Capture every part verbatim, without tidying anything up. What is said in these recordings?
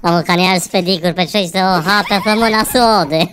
Ama ka njerëz s'pe di kur për çoj se o hape thëmën asode.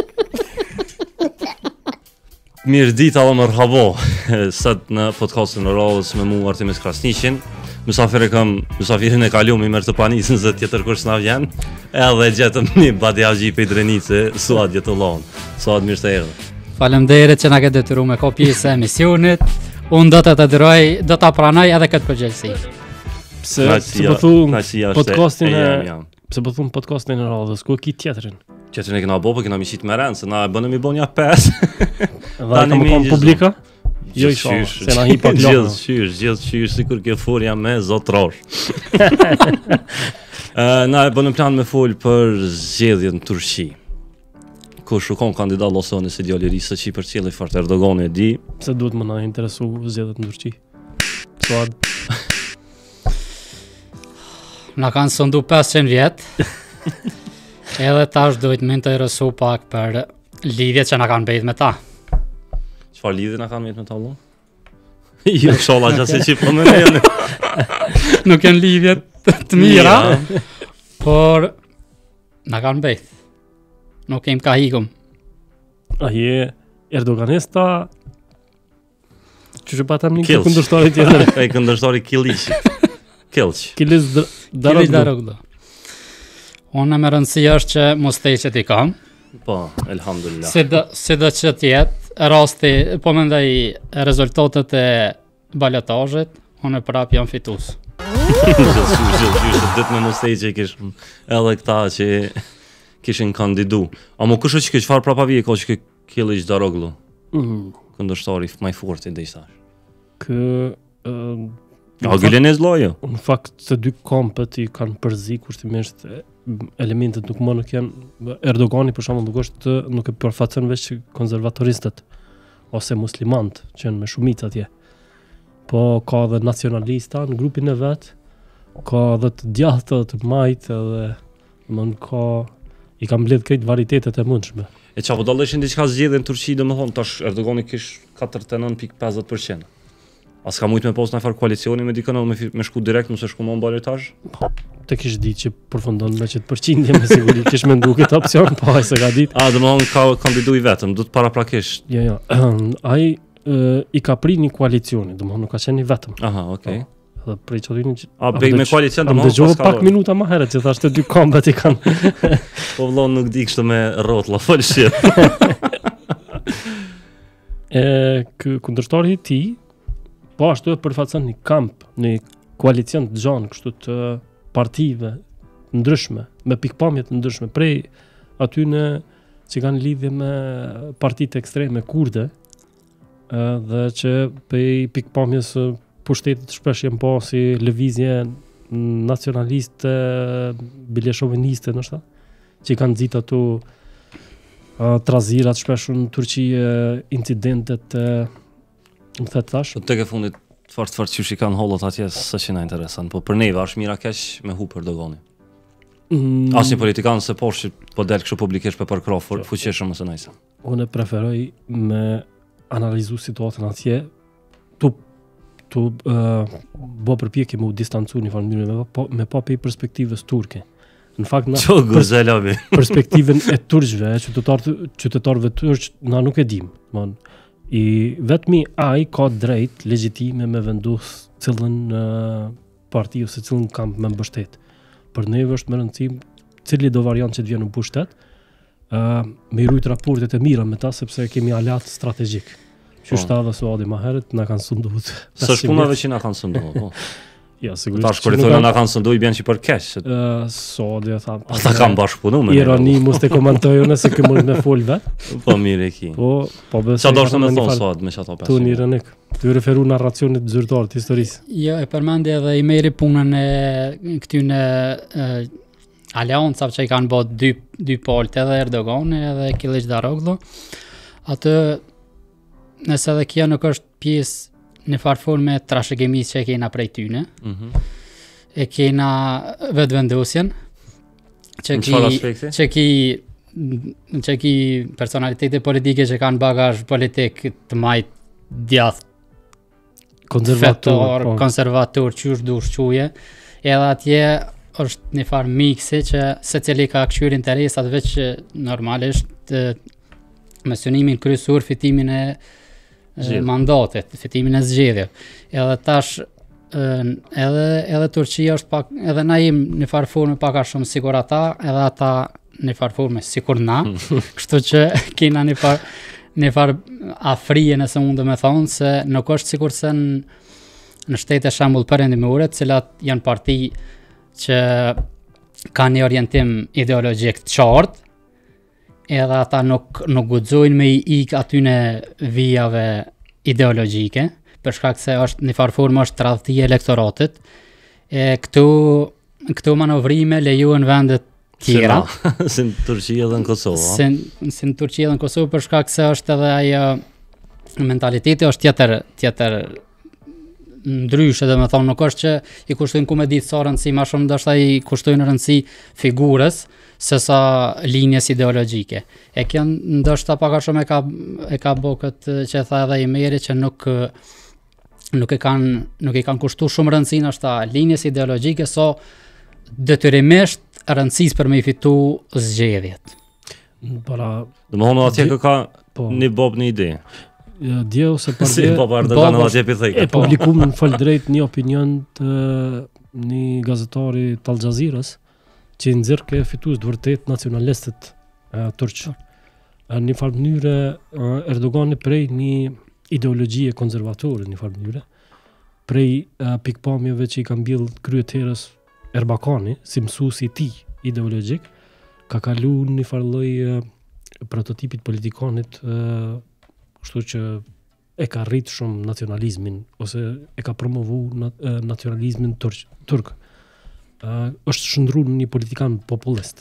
Mirë dita dhe mërhabo, sot në podcastin në radhës me mu Artemis Krasniqin. Mysafir e kam, mysafirin e kalum i mërë të panisën se tjetër kush s'na vjen, edhe gjetëm një badjavgji për i drenice, suat jetë lonë, suat mirë të erdhe. Faleminderit që na ke detyru me ko pjesë e emisionit, unë do të të dëroj, do të pranoj edhe këtë përgjegjësi. Pse pse po thon podcastin e pse po thon podcastin e radhës, ku ki tjetrin? Tjetrin e kena bo, po kena miqit me rënë, se na e bënë mi bo një pes. Dhe ka më konë publika? Jo i shoh, se na hi pa klokë. Gjithë qysh, gjithë qysh, si kur ke folja me zotrosh. Na e bënë plan me fol për zgjedhjet në Turqi. Ku shukon kandidat Losoni si djali i ri se që i përcjelli fort Erdogani e di. Pse duhet më na interesu zgjedhjet në Turqi? Suad. Na kanë sondu pesëqind vjet. Edhe tash duhet më interesu pak për lidhjet që na kanë bejt me ta. Çfarë lidhje na kanë me ta vëllai? Jo, sholla gjasë që po më vjen. Nuk janë lidhje të mira, por na kanë bejt. Nuk kem ka hikum. A je Erdoganista? Që që patam një këndërshtari tjetër? E këndërshtari Kiliqi. Kilq. Kiliq Daroglu. Unë me rëndësi është që mos teqet i kam. Po, elhamdulillah. Si do, si do që tjetë, rasti, po mendoj rezultatet e balotazhit, unë prap jam fitus. Gjithë gjithë ditë me mos teqet kish edhe këta që kishin kandidu. A mo kush është që çfarë prapa vije ka që Kiliq Daroglu? Mhm. Këndërshtari më i fortë dhe i thash. Kë A Güleniz lojo? Në fakt të dy kampet i kanë përzi kushtimisht elementet nuk më nuk janë Erdogani për shembull nuk është nuk e përfaqëson veç konservatoristët ose muslimant që janë me shumicë atje. Po ka edhe nacionalista në grupin e vet, ka edhe të djathtë të majt edhe domthon ka i kanë mbledh këtë varitetet e mundshme. E çapo dallishin diçka zgjedhje në Turqi domethënë tash Erdogani kish katërdhjetë e nëntë pikë pesëdhjetë përqind. As ka mujtë me posë në farë koalicioni me dikën me, me shku direkt nëse shku më në balotash? Të kish ditë që përfundon me qëtë përqindje me siguri, kish me ndu këtë opcion, po e se ka ditë. A, dhe më thonë ka kandidu i vetëm, du të para prakisht? Ja, ja, ai i ka pri një koalicioni, dhe më thonë nuk ka qenë një vetëm. Aha, okej. Okay. Dhe prej qëllini që... A, bej me koalicion, dhe më thonë... Am dëgjohë pak minuta ma herët që thashtë dy kombet i kanë... Po vëllon nuk di kështë me rotla, falë shqip. e, kundërshtari i ti, po ashtu e përfaqëson një kamp, një koalicion të gjanë kështu të partive ndryshme, me pikpamje të ndryshme, prej aty në që kanë lidhje me partitë ekstreme kurde, dhe që prej pikpamjes pushtetit shpesh janë po si lëvizje nacionaliste, bileshoveniste, nështë, që kanë nxit ato trazirat shpesh në Turqi, incidentet më the tash. Po tek e fundit fort fort që shi kanë hollot atje se që na interesan, po për neve është mira keq me hu për Erdogani. Mm. Asnjë politikan se poshtë po del kështu publikisht për përkrah fuqishëm ose nëse. Unë preferoj me analizu situatën atje tu tu uh, bo përpjekje me u distancu një farë mënyrë me po me pa pe perspektivës turke. Në fakt na pers perspektivën e turqëve, qytetarë qytetarëve turq na nuk e dim, domthon i vetmi ai ka drejt legjitime me vendus cilën uh, parti ose cilën kamp me mbështet. Për neve është më rëndësi cili do variant që të vjen në pushtet, uh, me i rujt raportet e mira me ta sepse kemi alat strategjik. Që shta dhe suadi ma herët, na kanë sunduhet. Së shpunave që na kanë sunduhet, po. Ja, sigurisht. Tash kur i thonë na kanë sunduar i bën që për keq. Ë, suadi e tha. Ata kanë bashkëpunuar me. Irani mos të komentoj unë se kë mund me fol vet. Po mirë e ki. Po, po besoj. Çfarë do të më thon suad me çato pesë? Tuni iranik. Ti referu narracionit zyrtar të historisë. Jo, e përmendi edhe i meri punën e këtyne aleancave që i kanë bërë dy dy palët edhe Erdogani edhe Kiliq Daroglu. Atë nëse edhe kjo nuk është pjesë në farforme trashëgimisë që e kena prej tyne, mm -hmm. e kena vetëvendosjen, që ki, që ki, që ki personalitete politike që kanë bagazh politik të majt djath, konservator, fetor, konservator, qysh dush quje, edhe atje është një farë miksi që secili ka këshyr interesat veç normalisht me synimin kryesor fitimin e Zgjed. mandatit, fitimin e zgjedhjeve. Edhe tash edhe edhe Turqia është pak edhe na jemi në farë forme pak a shumë sigur ata, edhe ata në farë forme sikur na. Kështu që kena një farë një farë afrije nëse mundë me thonë se nuk është sikur se në, në shtete shembull perëndimore, të cilat janë parti që kanë një orientim ideologjik të qartë, edhe ata nuk nuk guxojnë me i ik atyne vijave ideologjike, për shkak se është në farë formë është tradhtia e elektoratit. E këtu këtu manovrime lejohen vendet tjera, si në Turqi edhe në Kosovë. Si, si në Turqi edhe në Kosovë, për shkak se është edhe ajo mentaliteti është tjetër tjetër ndryshe, dhe me thonë nuk është që i kushtojnë ku me ditë sa rëndësi, ma shumë ndoshta i kushtojnë rëndësi figurës se sa linjes ideologjike. E kjo ndoshta pak a shumë e ka e ka bë këtë që tha edhe i meri që nuk nuk e kanë nuk i kanë kushtuar shumë rëndësinë ashta linjes ideologjike sa detyrimisht rëndësisë për me i fitu zgjedhjet. Para Dhe më honë atje ka po. një bob një ide. Dje ose për Si dje baba Erdogan atje pithej. e publikum në fal drejt një opinion të një gazetari të Al Jazeerës që i nxjerr ke fitues të vërtet nacionalistët e, turq. Në një farë mënyre Erdogani prej një ideologjie konservatore në një farë mënyre, prej e, pikpamjeve që i ka mbill kryetarës Erbakani si mësuesi i tij ideologjik, ka kalu një farë lloj e, prototipit politikanit, e, kështu që e ka rrit shumë nacionalizmin ose e ka promovu nat nacionalizmin turq. turk. Uh, është shndruar në një politikan populist.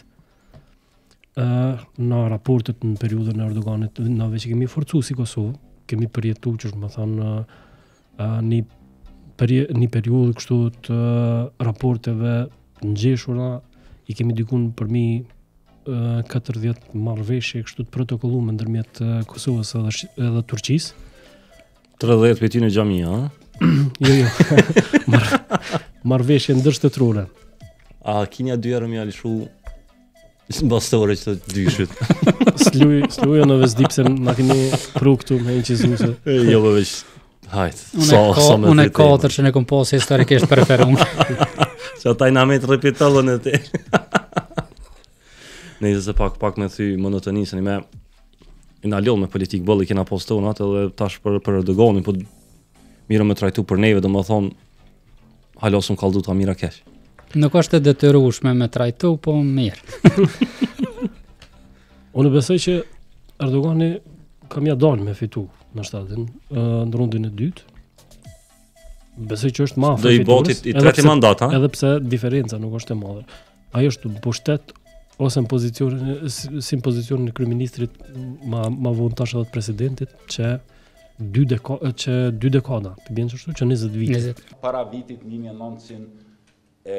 Uh, në raportet në periudhën e Erdoganit, nave që kemi forcu si Kosovë, kemi përjetu që është më thanë uh, një, peri një periudhë kështu të uh, raporteve ngjeshura, i kemi dikun përmi uh, katërdhjetë marrëveshje kështu të protokolluar ndërmjet uh, Kosovës edhe, edhe Turqisë. tridhjetë për ty në xhamia, ha? Jo, jo. Mar marrëveshje ndërshtetërore. A kinja dy herë më alishu bastore që të dyshit. Sluj, sluja në Vesdip se na keni pru këtu me inqizuse. Jo, më veç. Hajt. Unë so, so unë katër që ne kom posë historikisht preferuar. Që ata i na me të repitallën e te. Ne se pak pak me thy monotonisën me i na ljoll me politikë boll i kena postonat edhe tash për për Erdoganin, po mirë me trajtu për neve, domethënë halosum kalldu ta mira keq. Nuk është e detyrueshme me trajtu, po mirë. Unë besoj që Erdogani ka mja dalë me fitu në shtatin, në rundin e dytë. Besoj që është ma Do i botit i treti mandat, ha? Edhe pse diferenca nuk është e madhe. Ajo është në pushtet ose në pozicionin si në pozicionin e kryeministrit ma ma vonë tash edhe të presidentit që dy deka që dy dekada, të bën kështu që njëzet vite. njëzet. Para vitit një mijë e nëntëqind e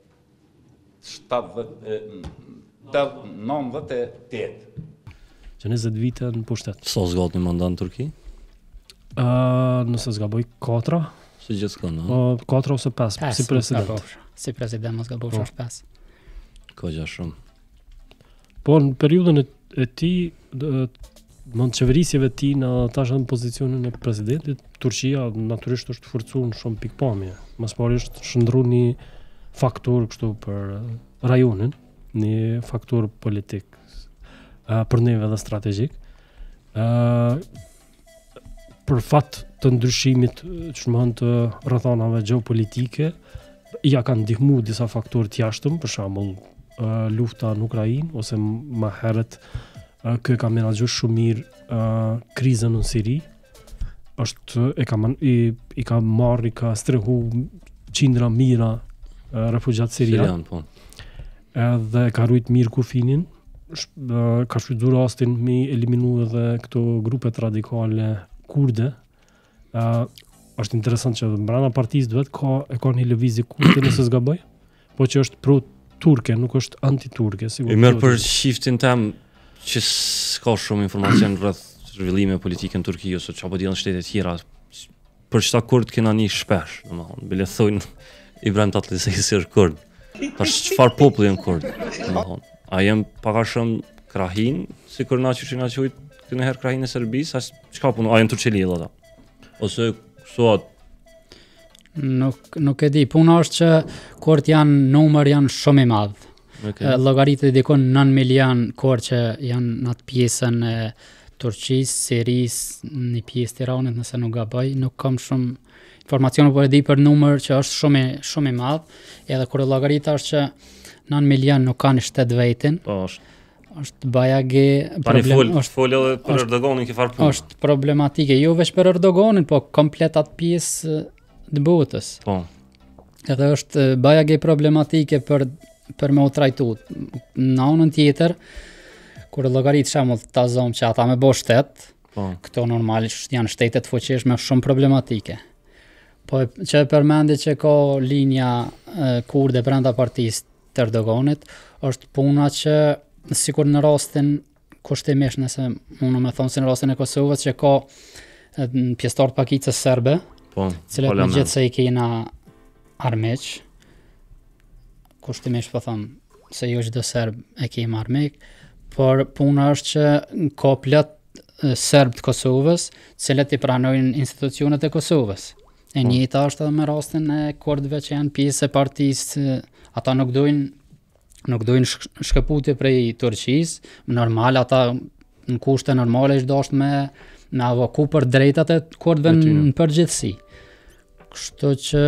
nëntëdhjetë e tetë. Që njëzet vite në pushtet. Sa zgat një mandat në Turqi? Uh, nëse zgaboj katra, Si gjithçka, no? uh, katra ose pesë, Pes, si president. mos gabosh. Si president mos gabosh është pesë. Ka gja shumë. Po në periudhën e, e tij, në qeverisjeve të tij në tash në pozicionin e presidentit, Turqia natyrisht është forcuar në shumë pikpamje. Mas pari është shndruar një faktor kështu për rajonin, një faktor politik uh, për neve dhe strategjik. Uh, për fat të ndryshimit që më hënë të rrethonave gjeopolitike, ja kanë ndihmu disa faktorë të jashtëm, për shembull uh, lufta në Ukrainë, ose më herët uh, kë ka menaxhuar shumë mirë uh, krizën në Siri, është e ka man, i, i ka marrë, i ka strehu qindra mira uh, refugjat sirian. Sirian, po. Edhe ka rujt mirë kufinin, uh, ka shfrytzuar rastin me eliminu edhe këto grupet radikale kurde. Uh, është interesant që brenda partisë duhet ka e ka një lëvizje kurde nëse zgaboj, po që është pro turke, nuk është anti-turke, I merr për shiftin tem që s'ka shumë informacion rreth zhvillime politike në Turqi ose çapo diellën shtete tjera. Për çta kurd kena një shpesh, domethënë, bile thonë i brenda atletisë kurd. Tash çfarë populli janë kurd? Domethënë, a jem pak a shumë krahin, sikur na që na quajt kënë herë krahin e Serbisë, as çka punon, a janë turqeli ata? Ose sot Nuk nuk e di, puna është që kurt janë numër janë shumë i madh. okay. Llogaritë dikon nëntë milion kurt që janë në atë pjesën e Turqisë, Sirisë, një pjesë Tiranit, nëse nuk gaboj, nuk kam shumë informacione, por e di për numër që është shumë i- shumë i madh, edhe kur e llogarita është që nëntë milion nuk kanë shtet vetin, Po, është. është bajage Tani fol, është fol edhe për është- Erdoganin që farë punë. është problematike, jo veç për Erdoganin, po komplet atë pjesë të botës. Po. Edhe është bajage problematike për për me u trajtu. Në anën tjetër, kur llogarit shembull ta zom që ata me bo shtet, Po. këto normalisht janë shtete të fuqishme shumë problematike. Po e- që e përmendi që ka linja e, kurde brenda partisë të Erdoganit, është puna që sikur në rastin kushtimisht nëse unë me thonë si në rastin e Kosovës që ka e, n- pjesëtar të pakicës serbe, Po. cilat me parlament. gjithë se i kena armiq, kushtimisht po thëmë se jo çdo serb e kemi armik, por puna është që ka plot e, serb të Kosovës, cilët i pranojnë institucionet e Kosovës. E Po. njëjta është edhe me rastin e kurdëve që janë pjesë e partisë, e, ata nuk dojnë nuk dojnë shk- shkëputje prej Turqisë, normal ata në kushte normale është dashur me me avoku për drejtat e kurdëve E tyre. në përgjithësi. Kështu që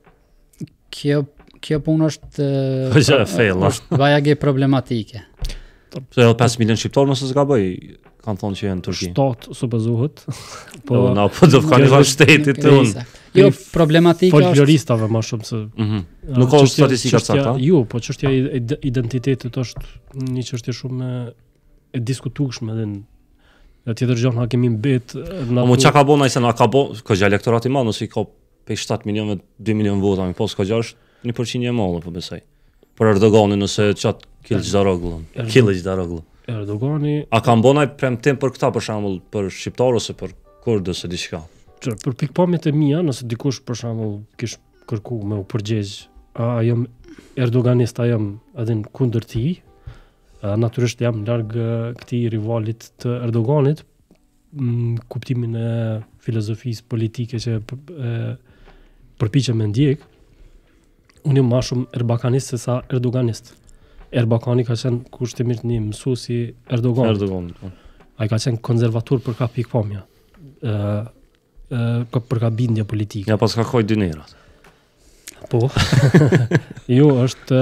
kjo kjo punë është e, Po që e fella. është bajage problematike. Se edhe pesë milion shqiptarë nëse s'gaboj, kanë thonë që janë në Turqi. Shtatë supozohet. Po, na po do të kanë Jo, një shtetit Nuk e tonë. di sa. Jo, problematika është Folkloristave më shumë se Mhm. Nuk ka çështja- statistika çështja- sakta. Jo, po çështja e id- identitetit është një çështje shumë e diskutueshme dhe në në tjetër gjë na kemi mbet në Po mo çka ka bon ai se na ka bo, ka gjë elektorat i madh, ose i ka pe shtatë milionë, dy milionë vota, mi po s'ka gjë është një përqindje e madhe, po besoj. Për Erdoganin ose çat Kiliç Daroglu. Erdo- Kiliç Daroglu. Erdogani A kanë bon ai premtim për këta për shembull, për shqiptar ose për kurd ose diçka? që për pikpamjet e mia, nëse dikush për shembull kish kërku me u përgjigj, a jam erdoganist, a jam edhe kundër tij, a, natyrisht jam larg e, këtij rivalit të Erdoganit, në kuptimin e filozofisë politike që p- e, përpiqem me ndjek. Unë jam më shumë erbakanist se sa erdoganist. Erbakani ka qenë kushtimisht një mësuesi Erdogan. Erdogan. Po. Ai ka qenë konservator për ka pikpamja. ë ë ka për ka bindje politike. Ja pas ka koj dynerat. Po. Jo, është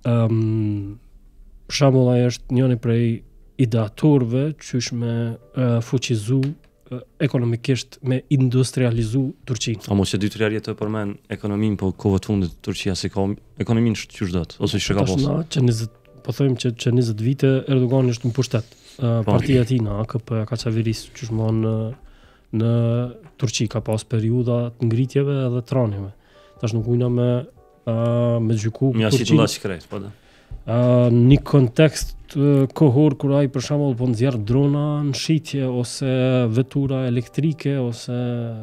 ëm për shembull ai është njëri prej ideatorëve qysh me uh, fuqizu uh, ekonomikisht me industrializu Turqinë. A mos që dy tre herë të përmend ekonominë, po kohë të fundit Turqia si ka ekonominë çysh do të ose çka ka Tash pas. na që njëzet po thojmë që që njëzet vite Erdogan është në pushtet. Uh, Po. partia e tij na A K P ka çaveris qysh më në në Turqi ka pas periudha të ngritjeve edhe të rënieve. Tash nuk ujna me uh, me gjyku Mi ashtu Turqinë. të shkret, po da. Uh, një kontekst uh, kohor kur ai për shembull po nxjerr drona në shitje ose vetura elektrike ose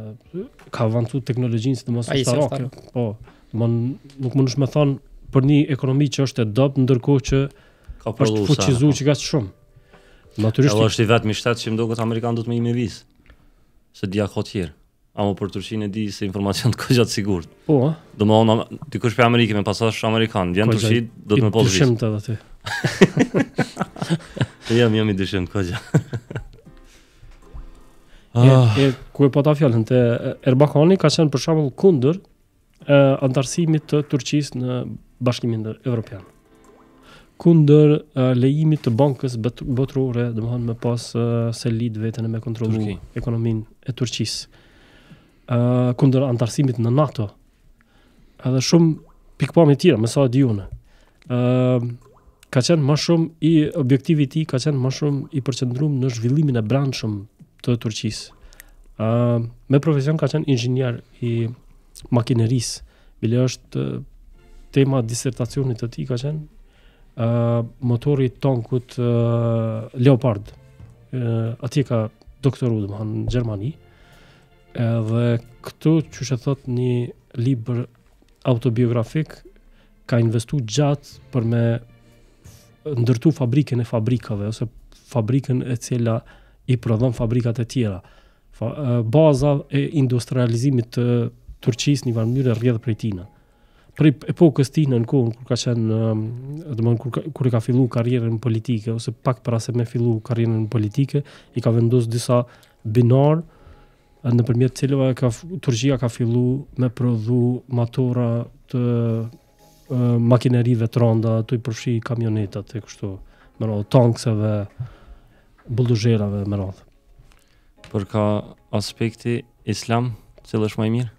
ka avancuar teknologjinë sidomos Ai ushtarake. Po, domthon nuk mundesh me thon për një ekonomi që është e dobët ndërkohë që Ka është prodhuar. fuqizuar që ka shumë. Natyrisht Edhe është i vetmi shtet që më duket Amerikan do të më imi vizë. Se dia ka tjerë. Amo për Turqinë e di se informacion të kohë të sigurt. po, a, Do më thonë dikush për Amerikë me pasash amerikan, vjen Ko Turqi, do të i më pas vizë. dyshim të edhe aty. Jam jam i dyshim kohë. E, e ku e po ta fjalën te e, Erbakani ka qenë për shembull kundër e, antarësimit të Turqisë në Bashkimin Evropian. Kundër e, lejimit të bankës bet- botërore, domethënë me pas e, selit veten e me kontrollu Turqi. ekonominë e Turqisë. E, kundër antarësimit në NATO. Edhe shumë pikpamje tjera, me sa e di unë. Ë ka qenë më shumë i objektivi i tij ka qenë më shumë i përqendruar në zhvillimin e brendshëm të Turqisë. Uh, me profesion ka qenë inxhinier i makinerisë, bile është uh, tema disertacionit të tij ka qenë uh, motori i tankut uh, Leopard. Uh, atje ka doktoru domethënë në Gjermani. Edhe këtu që e thot një libër autobiografik ka investu gjatë për me ndërtu fabrikën e fabrikave, ose fabrikën e cila i prodhon fabrikat e tjera. Fa, baza e industrializimit të Turqisë në një mënyrë rrjedh prej tina. Për epokës tina në kohën kur ka qenë, domethënë kur, kur i ka filluar karrierën politike, ose pak para se me fillu karrierën politike, i ka vendosur disa binar nëpërmjet cilëve ka Turqia ka filluar me prodhu motora të uh, makinerive të rënda, të i përfshi kamionetat e kështu, me radhë tankseve, bulldożerave me radhë. Për ka aspekti islam, cilë është më i mirë?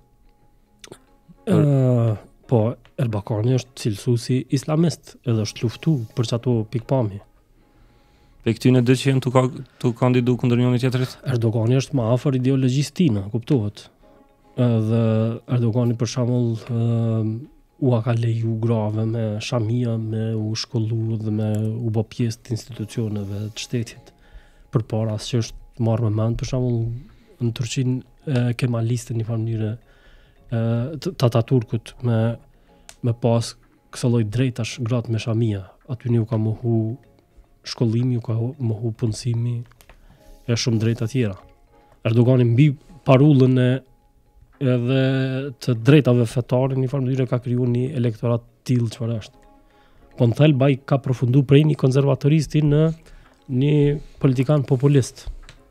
Uh, po, Erbakani është cilësuesi islamist, edhe është luftu për çato pikpamje. Pe këtyne dy që jenë të, ka, të kandidu kundër njëri tjetrit? Erdogani është më afër ideologjisë tina, kuptohet. Edhe Erdogani për shembull uh, u ka leju grave me shamia, me u shkollu dhe me u bë pjesë të institucioneve të shtetit. Përpara se është marrë me mend për shembull në Turqinë kemaliste në një farë mënyrë të Ataturkut me me pas kësaj lloj drejtash gratë me shamia. Aty u ka mohu shkollimi, u ka mohu punësimi e shumë drejta tjera. Erdogani mbi parullën e edhe të drejtave fetare në një farë mënyrë ka krijuar një elektorat tillë çfarë është. Po në thelb ai ka përfunduar prej një konservatoristi në një politikan populist.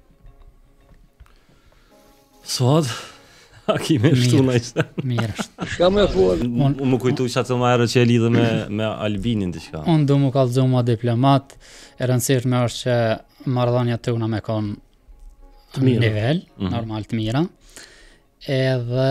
Suad, a kime shtu në ishte? Mirë është. Shka me folë? Unë më kujtu që atë më erë që e lidhe me, me Albinin të shka. Unë du më kallëzu ma diplomat, e rëndësishme është që marrëdhënia tona me konë në nivel, mm-hmm. normal të mira, edhe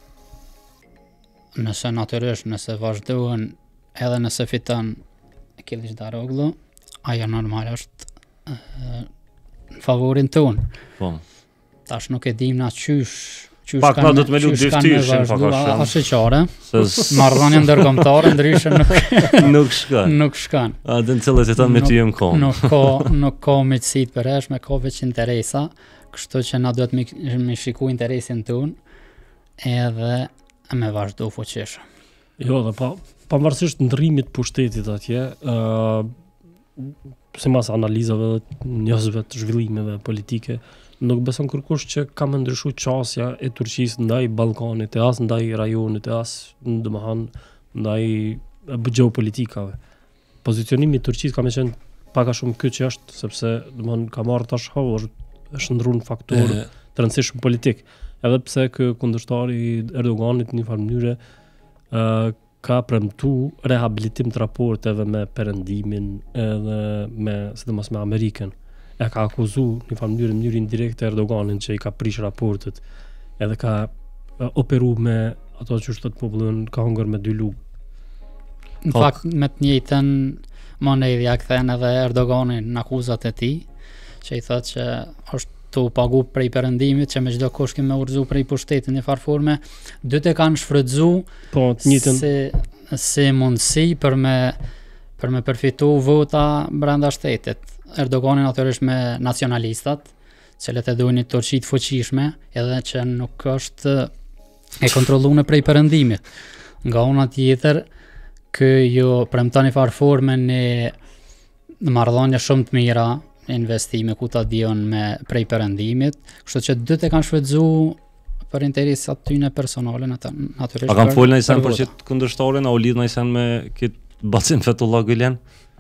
nëse natyrisht, nëse vazhdohen, edhe nëse fiton Kiliçdaroglu, ajo normal është e, në favorin tonë. Po. Tash nuk e dim na qysh Pak na do të me lu dyftyshin pak a shumë. A shqeqare, marrëdhënia ndërkombëtare ndryshe nuk nuk shkan. Nuk shkan. A dhe në cilët e ta me ty jem kom. Nuk ka nuk ka miqësit përresh, me ka veç interesa, kështu që na duhet me, me shiku interesin ton edhe me vazhdu fuqish. Jo, dhe pa pavarësisht ndrrimit pushtetit atje, uh, sipas analizave dhe njerëzve të zhvillimeve politike, nuk beson kërkush që ka më ndryshu qasja e Turqisë ndaj Ballkanit, e as ndaj rajonit, e as domethënë ndaj geopolitikave. Pozicionimi i Turqisë ka më qenë pak a shumë ky që është, sepse domethënë ka marrë tash havë, është ndruar në faktor të rëndësishëm politik. Edhe pse ky kundërshtari i Erdoganit në një farë mënyrë uh, ka premtu rehabilitim të raporteve me Perëndimin edhe me sidomos me Amerikën. E ka akuzu një farë mënyrë mënyrë indirekte Erdoganin që i ka prish raportet, edhe ka uh, operu me ato që është të popullën ka hongër me dy lugë. Në oh. fakt me të njëjtën monedhja kthen edhe Erdoganin në akuzat e tij, që i thotë që është të pagu prej Perëndimit, që me çdo kush që më urzu prej pushtetit në farë forme, dy të kanë shfrytzu po të njëjtën si si mundësi për me për me përfitu vota brenda shtetit. Erdogani natyrisht me nacionalistat, cilët e duhen një Turqi të fuqishme, edhe që nuk është e kontrolluar prej Perëndimit. Nga ana tjetër, ky jo premton në farë forme në marrëdhënie shumë të mira, investime ku ta dion me prej Perëndimit, kështu që dy të kanë shfrytzu për interesat tyne personale natyrisht. A kanë folur në sen për çet kundërshtarin, a u lidh në sen me këtë Bacin Fethullah Gülen?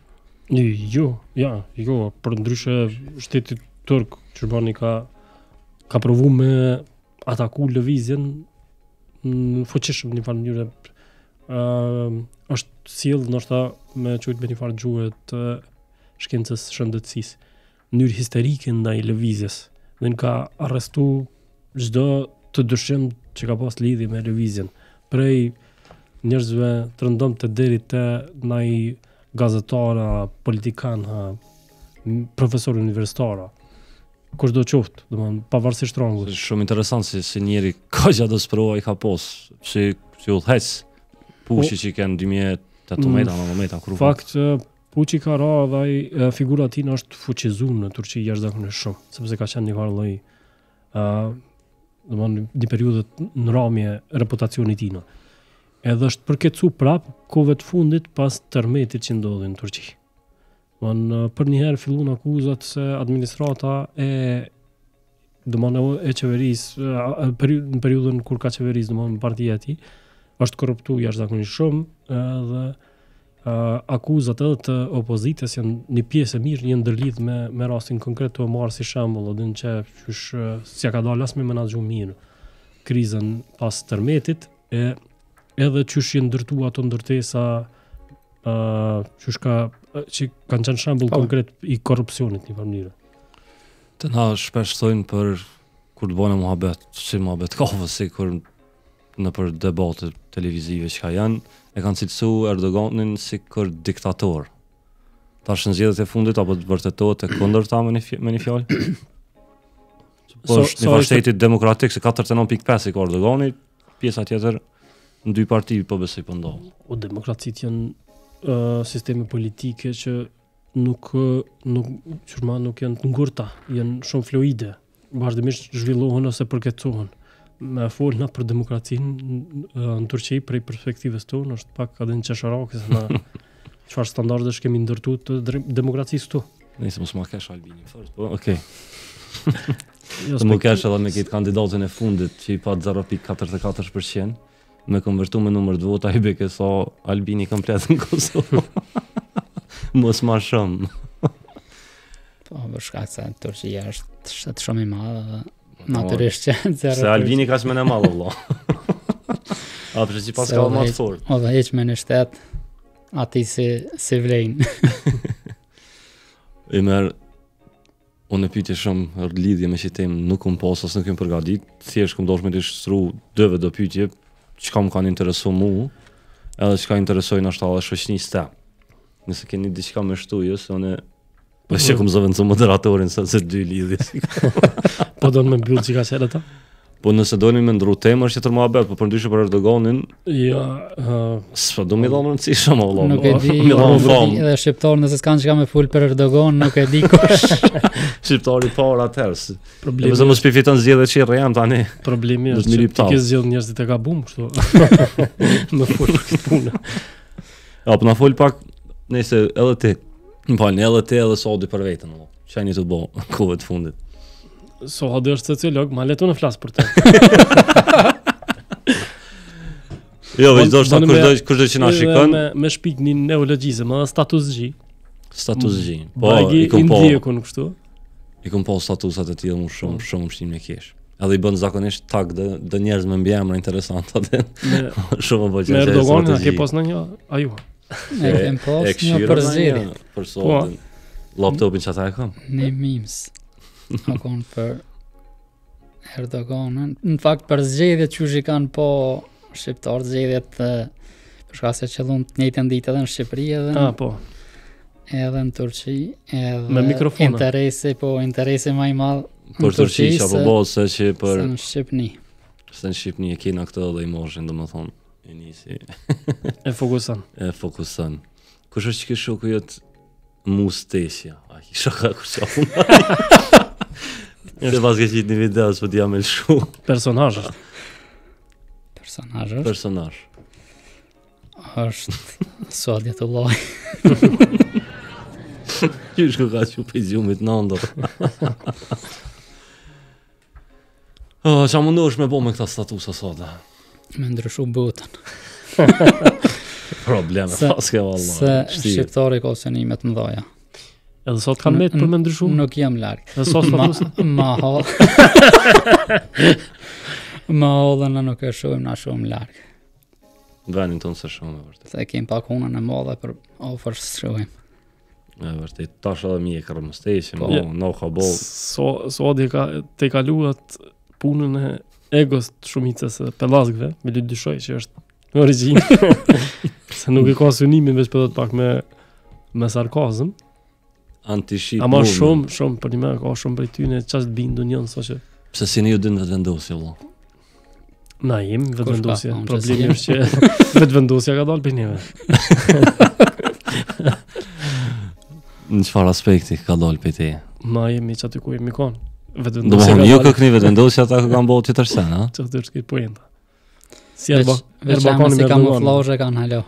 Jo, ja, jo, për ndryshe shteti turk Çurbani ka ka provu me ataku lëvizjen në fuqishëm një farë mënyrë. Uh, është sjell ndoshta me çujt me një farë gjuhë të shkencës shëndetësisë, në mënyrë histerike ndaj lëvizjes. Dhe ka arrestu çdo të dyshim që ka pas lidhje me lëvizjen. Prej njerëzve të rëndomtë deri te ndaj gazetara, politikana, profesor universitara, kushdo qoftë, domethënë pavarësisht rangullit. Shumë interesant se si njëri ka gjatë sprova i ka pos, si si udhëhec Puçi që kanë dy mijë e tetëmbëdhjetë nëntëmbëdhjetë kur. Fakt Puçi ka ra dhe ai figura e tij është fuqizuar në Turqi jashtëzakonisht shumë, sepse ka qenë një farë lloj ë domethënë një periudhë në rrëmje reputacioni i tij. edhe është përkecu prap kohëve të fundit pas tërmetit që ndodhi në Turqi. Von për një herë fillun akuzat se administrata e domon e qeverisë në periudhën kur ka qeverisë domon partia e tij është korruptuar jashtëzakonisht shumë dhe uh, akuzat edhe të opozitës janë një pjesë e mirë, një ndërlidh me me rastin konkret të marrë si shembull, edhe në që qysh si ka dalë as me menaxhu mirë krizën pas tërmetit e edhe qysh janë ndërtu ato ndërtesa uh, qysh ka që kanë qenë shembull konkret i korrupsionit në mënyrë. Të na shpesh thojnë për kur të bëna muhabet, si muhabet kafës, si kur në për debate televizive që ka janë, e kanë cilësu Erdoganin si kur diktator. Tash në zgjedhjet e fundit, apo të vërtetohet e kundërta me një, me një fjallë? Po është një shteti demokratik, se katërdhjetë e nëntë pikë pesë i ka Erdogani, pjesa tjetër në dy parti po besoj po ndodh. O demokracitë janë uh, sisteme politike që nuk nuk çurma nuk janë të ngurta, janë shumë fluide, vazhdimisht zhvillohen ose përkecohen. Me folna për demokracinë në Turqi prej perspektivës tonë është pak edhe një qesharake se na çfarë standardesh kemi ndërtu të demokracisë këtu. Nëse mos ma kesh Albini fort, po okay. Të më kesh edhe me këtë kandidatin e fundit që i pa zero pikë katërdhjetë e katër përqind, me konvertu me numër të vota i beke sa Albini komplet në Kosovë. Mos ma shumë. Po, për shkak se Turqia është shtet shumë i madh dhe natyrisht që zero. Se Albini ka shme në madh valla. A përse që pas ka më të fort. O dhe heq me në shtet, ati si, si vlejnë. I merë, unë e pyti shumë lidhje me që temë nuk këmë pas, asë nuk këmë përgadit, thjesht këmë dosh me të shtru dëve do pytje, që ka më kanë interesu mu, edhe që ka interesojnë ashtë edhe shoqnis te. Nëse keni diçka me shtuju, se unë po që këmë zëvëndë moderatorin se se dy lidhje. Po do në me mbyllë që ka qërë ta? Po nëse doni me ndru temë është qëtër muhabet, po përndyshe për Erdoganin, ja, uh, s'po do mi dhomë rëndësi shumë, Allah. Nuk e di, edhe shqiptarë nëse s'kanë që ka me full për Erdogan, nuk e di kush. Shqiptari parë atërë. Problemi Nëse mos pifiton zgjedhjet që i rejam tani. Problemi është që ti ke zgjedh njerëzit e gabum, kështu. Më full për këtë punë. Ja, po na fol pak, nëse edhe ti, më falni, edhe ti edhe Sodi për veten, Allah. Çani të bo kohët fundit. So hadë është sociolog, ma letu në flasë për te. Jo, veç do shta kush do që na shikon. Me, me shpik një neologizëm, edhe status G. Status G. Po, Bagi i kom po. Indjekun kështu. I kom po statusat e tillë më shumë, shumë shtim me kesh. Edhe i bën zakonisht tag dhe, dhe njerëz me mbiemra interesant atë. Shumë po që. Me Erdoganin a ke pas në një aju. E kem pas një përzgjedhje. Për sotin. Laptopin që ata e kam. Një memes. Akon për Erdoganën. Në fakt për zgjedhjet që i kanë po shqiptarë, zgjedhjet për shkak se qëllon të njëjtën ditë edhe në Shqipëri edhe Ah, po. edhe në Turqi, edhe me mikrofona. Interesi, po interesi më i madh për Turqi apo po se që për në Shqipni. Se në Shqipni e kena këtë dhe i moshin, domethënë, e nisi. E fokuson. E fokuson. Kush është që shoku jot Mustesja? Ai shoka kush është? Dhe pas ke qitë një video, s'po t'ja me lëshu. Personazh është. Personazh është? Personazh. është Sodja të loj. Qysh ku ka që pe gjumit në ndër. Oh, qa mundu është me bo me këta statusa soda? Me ndryshu botën. Probleme, Se- paske valla. Se shqiptari ka sënime të mdhaja. Edhe sot kanë met për me ndryshu. Nuk jam larg. Edhe sot status. Ma hall. Ma hallën na nuk e shohim na shumë larg. Venin tonë se shumë, e vërtet. Se kem pak hunën e madhe për ofër shohim. E vërtet, tash edhe mi e kërë mëstejshim, Po. no, no ka bo. So Sodi ka te kaluat punën e egos të shumicës së pellazgëve, me ly dyshoj që është në origjinë. Se nuk e ka synimin veç për pak me me sarkazëm. Anti-shqip Ama movement. shumë, shumë për një me ka shumë prej tyne çast bindu njën, so që Pse si një ju din vetëvendosje, valla. na jemi vetëvendosje. Kush ka, Problemi unë është që vetëvendosja ka dalë për neve. Në çfarë aspekti ka dalë për te? Na jemi që aty ku jemi konë. Do më Vetëvendosja thonë, ka ju dalë. këkni vetëvendosje ata kë kanë bo tjetër sen, ha? Që të është këtë poenta. Si Erba, Veç Erbakani si me kamuflazhe kanë halo.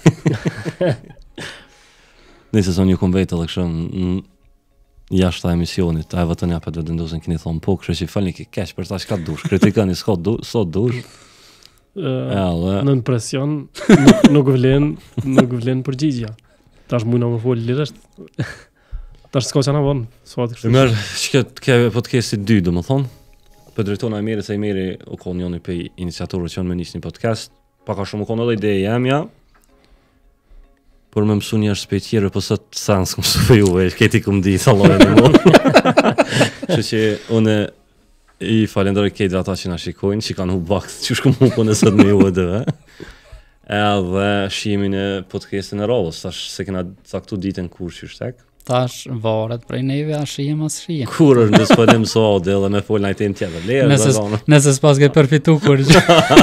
Nëse son ju kom vetë edhe kështu në jashtë emisionit, a vetëm ja për vendosën keni thonë po, kështu që falni ki keq për ta çka dush, kritikani s'ka du, sot dush. Uh, në presion nuk, nuk vlen nuk vlen përgjigja. Tash mujna më fol lirisht. Tash s'ka çana von, sot kështu. Merr çka ke podcasti dy, domethënë. Për drejtona e mirë se i mirë u kon njëri pe iniciatorët që më nisnin podcast. Pak a shumë u kon edhe ide jemja. Por më mësu një është për tjere, për sot sans këmë su për juve, këti këmë di, salojë në mu. Që që une i falenderoj këtë ata që na shikojnë, që kanë hu bakt, që shku mu për nësët me juve dhe. Edhe shimin e podcastin e Rovës, tash se kena caktu ditën kur që shtek. Tash varet prej neve a shijem as shijem. Kur është nësë për më sot edhe me fol në ajtem tjetër, lejë dhe zonë. Nëse s'pas ke përfitu kur që.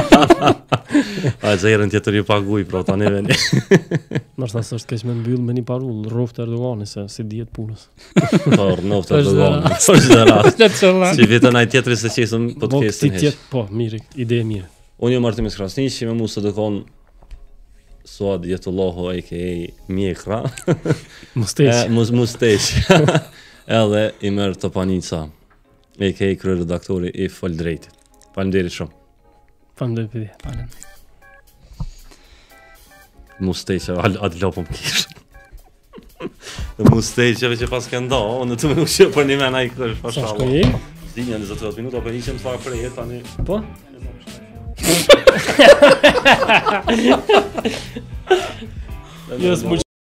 A e zërën tjetër ju paguj, pra ta neve një. Nështë asë është keq me mbyll me një parull, rroftë Erdogani, se si dihet punës. Por, rroftë Erdogani, është dhe rast. Që vitën aj tjetëri se qesëm podcastin heq. Po, mirë, ide e mirë. Unë jam Artemis Krasniq, që me mu së dëkon Suad Jetullahu, a k a. Mjekra. Musteq. Mus, Musteq. Edhe i mërë Topanica, a k a krye redaktori i Fol Drejtit. Faleminderit shumë. Faleminderit për di. Faleminderit. Musteq, atë lopëm kishë. Musteq, që pas ka nda, unë të më nuk që për një mena i kërë, Sa pashallah. shkoj e? Dinja njëzet tridhjetë minuta, për një që më thua për e jetë, tani... Po? Jo, s'mu